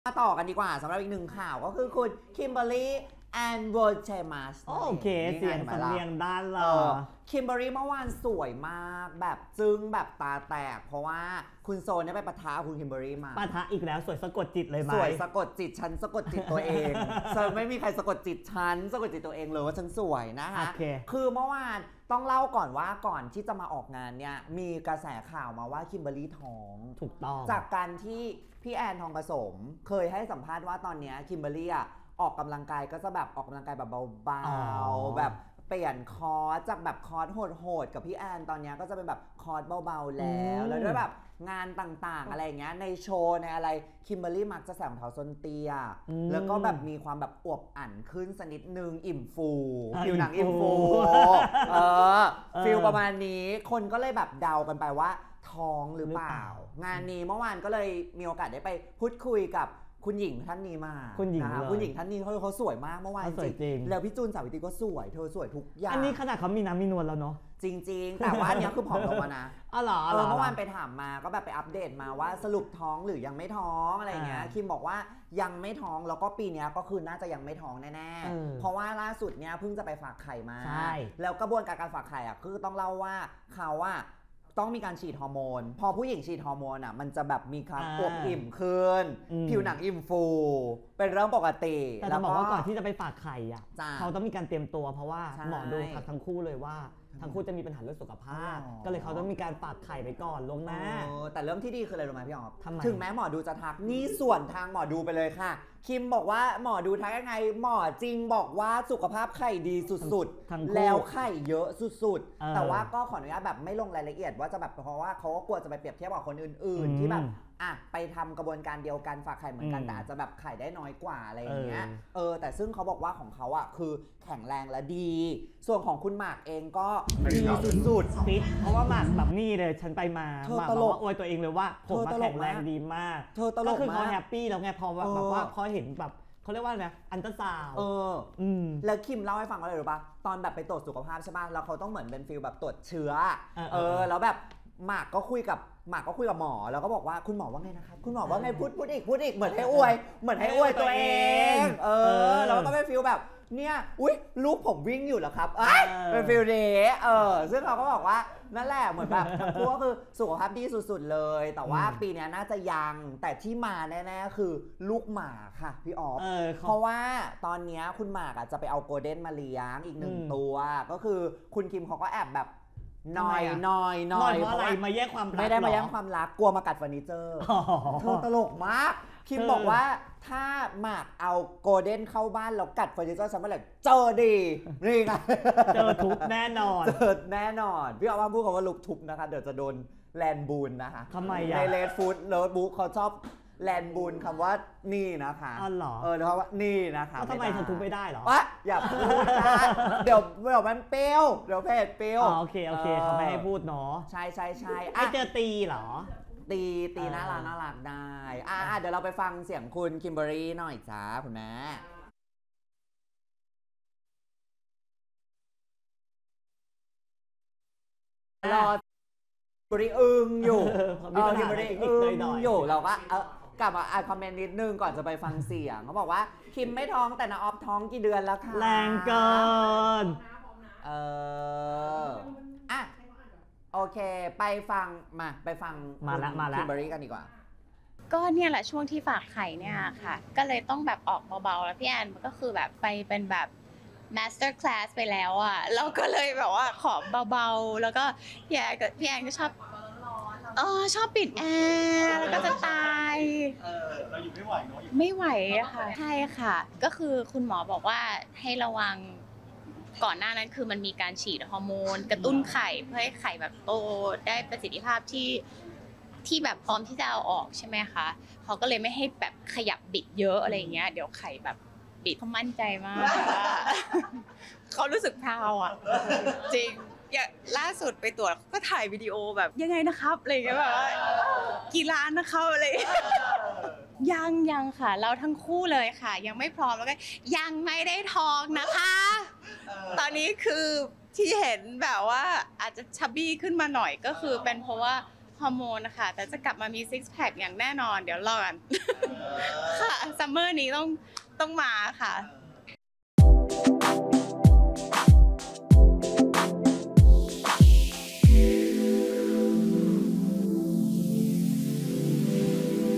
มาต่อกันดีกว่าสำหรับอีกหนึ่งข่าวก็คือคุณคิมเบอร์รี่แอนด์โวลเชมัสโอเคเสียงสำเนียงด้านละคิมเบอร์รี่เมื่อวานสวยมากแบบจึ้งแบบตาแตกเพราะว่าคุณโซนเนี่ยไปปะทะคุณคิมเบอร์รี่มาปะทะอีกแล้วสวยสะกดจิตเลยไหมสวยสะกดจิตฉันสะกดจิตตัวเองไม่มีใครสะกดจิตฉันสะกดจิตตัวเองเลยว่าฉันสวยนะคะคือเมื่อวานต้องเล่าก่อนว่าก่อนที่จะมาออกงานเนี่ยมีกระแสข่าวมาว่าคิมเบอร์รี่ท้องถูกต้องจากการที่พี่แอนทองผสมเคยให้สัมภาษณ์ว่าตอนนี้คิมเบอร์รี่ออกกำลังกายก็จะแบบออกกำลังกายแบบเบาๆแบบเปลี่ยนคอร์สจากแบบคอร์สโหดๆกับพี่แอนตอนนี้ก็จะเป็นแบบคอร์สเบาๆแล้วด้วยแบบงานต่างๆอะไรอย่างเงี้ยในโชว์ในอะไรคิมเบอร์รี่มักจะใส่รองเท้าส้นเตี้ยแล้วก็แบบมีความแบบอวบอั่นขึ้นสักนิดนึงอิ่มฟูผิวหนังอิ่มฟูฟิลประมาณนี้คนก็เลยแบบเดากันไปว่าท้องหรือเปล่างานนี้เมื่อวานก็เลยมีโอกาสได้ไปพูดคุยกับคุณหญิงท่านนี้มาคุณหญิงท่านนี้เขาสวยมากเมื่อวานจริงแล้วพี่จูนสาวิตรีก็สวยเธอสวยทุกอย่างอันนี้ขนาดเขามีน้ำมีนวลแล้วเนาะจริงๆแต่ว่าอันนี้คือผอมลงมานะเหรอเมื่อวานไปถามมาก็แบบไปอัปเดตมาว่าสรุปท้องหรือยังไม่ท้องอะไรเงี้ยคิมบอกว่ายังไม่ท้องแล้วก็ปีนี้ก็คือน่าจะยังไม่ท้องแน่ๆเพราะว่าล่าสุดเนี่ยเพิ่งจะไปฝากไข่มาแล้วกระบวนการฝากไข่คือต้องเล่าว่าเขาต้องมีการฉีดฮอร์โมนพอผู้หญิงฉีดฮอร์โมนมันจะแบบมีความอวบอิ่มขึ้นผิวหนังอิ่มฟูเป็นเรื่องปกติแต่จะบอกว่าก่อนที่จะไปฝากไข่เขาต้องมีการเตรียมตัวเพราะว่าหมอดูทักทั้งคู่เลยว่าทั้งคู่จะมีปัญหาเรื่องสุขภาพก็เลยเขาต้องมีการฝากไข่ไปก่อนล่วงหน้าแต่เรื่องที่ดีคืออะไรรู้ไหมพี่อ๋อถึงแม้หมอดูจะทักนี่ส่วนทางหมอดูไปเลยค่ะคิมบอกว่าหมอดูทักยังไงหมอจริงบอกว่าสุขภาพไข่ดีสุดๆแล้วไข่เยอะสุดๆแต่ว่าก็ขออนุญาตแบบไม่ลงรายละเอียดว่าจะแบบเพราะว่าเขาก็กลัวจะไปเปรียบเทียบกับคนอื่นๆที่แบบไปทำกระบวนการเดียวกันฝากไข่เหมือนกันแต่อาจจะแบบไข่ได้น้อยกว่าอะไรอย่างเงี้ยแต่ซึ่งเขาบอกว่าของเขาคือแข็งแรงและดีส่วนของคุณหมากเองก็ดีสุดๆฟิตเพราะว่าหมากแบบนี่เลยฉันไปมาหมากบอกว่าอวยตัวเองเลยว่าผมแข็งแรงดีมากก็คือเขาแฮปปี้แล้วไงพอแบบว่าพอเห็นแบบเขาเรียกว่าไงอันตราซาวแล้วคิมเล่าให้ฟังว่าอะไรรู้ป่ะตอนแบบไปตรวจสุขภาพใช่ป่ะแล้วเขาต้องเหมือนเป็นฟีลแบบตรวจเชื้อแล้วแบบหมากก็คุยกับหมอแล้วก็บอกว่าคุณหมอว่าไงนะครับคุณหมอว่าไงพูดอีกเหมือนให้อวยตัวเองแล้วก็เป็นฟีลแบบเนี่ยอุ๊ยลูกผมวิ่งอยู่เหรอครับเป็นฟีลเดย์ซึ่งเราก็บอกว่านั่นแหละเหมือนแบบทั้งคู่ก็คือสุขภาพดีสุดๆเลยแต่ว่าปีนี้น่าจะยังแต่ที่มาแน่ๆคือลูกหมาค่ะพี่ออฟเพราะว่าตอนนี้คุณหมากจะไปเอาโกลเด้นมาเลี้ยงอีก1 ตัวก็คือคุณคิมเขาก็แอบแบบน้อยเพราะอะไรมาแย่งความรักไม่ได้มาแย่งความรักกลัวมากัดเฟอร์นิเจอร์เธอตลกมากคิมบอกว่าถ้าหมากเอาโกลเด้นเข้าบ้านแล้วกัดเฟอร์นิเจอร์ฉันเมื่อไหร่เจอดีนี่ไงเจอทุบแน่นอนพี่เอาว่าพูดคำว่าลุกทุบนะคะเดี๋ยวจะโดนแลนบูนนะคะทำไมในเลดฟู้ดเลิฟบุ๊กเขาชอบแลนบูนคำว่านี่นะคะเหรอเพราะว่านี่นะคะทำไมฉันทุบไม่ได้หรออย่าพูดนะเดี๋ยวมันเปรี้ยวเดี๋ยวเพจเปรี้ยวโอเคเขาไม่ให้พูดเนาะใช่ไม่เจอตีหรอตีน่ารักได้เดี๋ยวเราไปฟังเสียงคุณคิมเบอร์รี่หน่อยจ้าคุณแม่รอคิมเบอร์รี่อึ้งอยู่คิมเบอร์รี่อึ้งอยู่เราก็กลับมาอ่านคอมเมนต์นิดนึงก่อนจะไปฟังเสียงเขาบอกว่าคิมไม่ท้องแต่นะออฟท้องกี่เดือนแล้วค่ะแรงเกินโอเคไปฟังมาแล้วคิมเบอร์รี่กันดีกว่าก็เนี่ยแหละช่วงที่ฝากไข่เนี่ยค่ะก็เลยต้องแบบออกเบาๆแล้วพี่แอนมันก็คือแบบไปเป็นแบบ master class ไปแล้วเราก็เลยแบบว่าขอเบาๆแล้วก็พี่แอนก็ชอบปิดแอร์แล้วก็จะตายเราอยู่ไม่ไหวเนาะไม่ไหวค่ะใช่ค่ะก็คือคุณหมอบอกว่าให้ระวังก่อนหน้านั้นคือมันมีการฉีดฮอร์โมนกระตุ้นไข่เพื่อให้ไข่แบบโตได้ประสิทธิภาพที่แบบพร้อมที่จะเอาออกใช่ไหมคะเขาก็เลยไม่ให้แบบขยับบิดเยอะอะไรอย่างเงี้ยเดี๋ยวไข่แบบบิดเขามั่นใจมากเขารู้สึกพราวจริงอย่างล่าสุดไปตรวจก็ถ่ายวิดีโอแบบยังไงนะครับอะไรอย่างเงี้ยแบบว่ากี่ล้านนะครับอะไรยังค่ะเราทั้งคู่เลยค่ะยังไม่พร้อมแล้วก็ยังไม่ได้ท้องนะคะตอนนี้คือที่เห็นแบบว่าอาจจะชับบี้ขึ้นมาหน่อยก็คือเป็นเพราะว่าฮฮอร์โมนนะคะแต่จะกลับมามีซิกแพคอย่างแน่นอนเดี๋ยวรอกันค่ะซัมเมอร์นี้ต้องมาค่ะ